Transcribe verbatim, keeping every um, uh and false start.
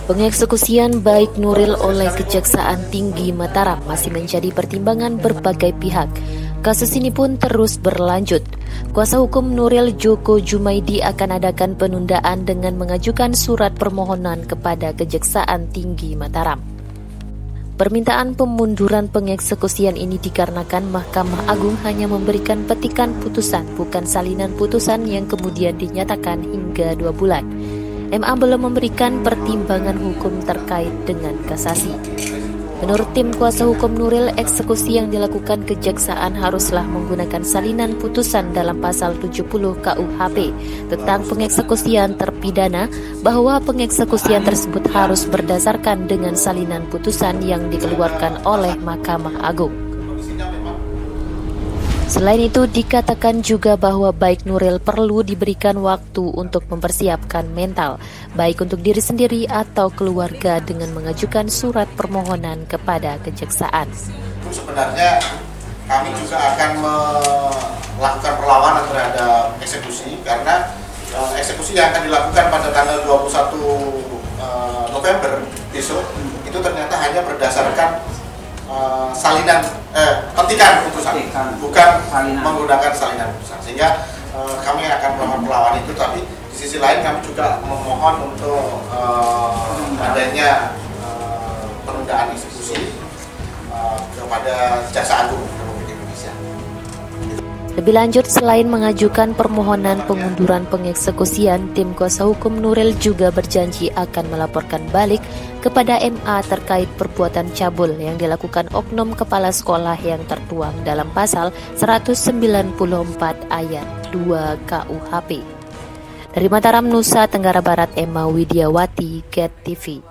Pengeksekusian Baik Nuril oleh Kejaksaan Tinggi Mataram masih menjadi pertimbangan berbagai pihak. Kasus ini pun terus berlanjut. Kuasa hukum Nuril, Joko Jumaidi, akan adakan penundaan dengan mengajukan surat permohonan kepada Kejaksaan Tinggi Mataram. Permintaan pemunduran pengeksekusian ini dikarenakan Mahkamah Agung hanya memberikan petikan putusan, bukan salinan putusan yang kemudian dinyatakan hingga dua bulan. M A belum memberikan pertimbangan hukum terkait dengan kasasi. Menurut tim kuasa hukum Nuril, eksekusi yang dilakukan kejaksaan haruslah menggunakan salinan putusan dalam pasal tujuh puluh K U H P tentang pengeksekusian terpidana, bahwa pengeksekusian tersebut harus berdasarkan dengan salinan putusan yang dikeluarkan oleh Mahkamah Agung. Selain itu, dikatakan juga bahwa Baik Nuril perlu diberikan waktu untuk mempersiapkan mental, baik untuk diri sendiri atau keluarga, dengan mengajukan surat permohonan kepada kejaksaan. Sebenarnya kami juga akan melakukan perlawanan terhadap eksekusi, karena eksekusi yang akan dilakukan pada tanggal dua puluh satu November besok itu ternyata hanya berdasarkan Uh, salinan eh, petikan putusan, bukan salinan. Menggunakan salinan putusan, sehingga uh, kami akan melakukan perlawanan itu. Tapi di sisi lain kami juga memohon untuk uh, adanya uh, penundaan eksekusi uh, kepada Jaksa Agung Republik Indonesia. Lebih lanjut, selain mengajukan permohonan pengunduran pengeksekusian, tim kuasa hukum Nuril juga berjanji akan melaporkan balik kepada M A terkait perbuatan cabul yang dilakukan oknum kepala sekolah yang tertuang dalam pasal seratus sembilan puluh empat ayat dua K U H P. Dari Mataram, Nusa Tenggara Barat, Emma Widiawati, Get T V.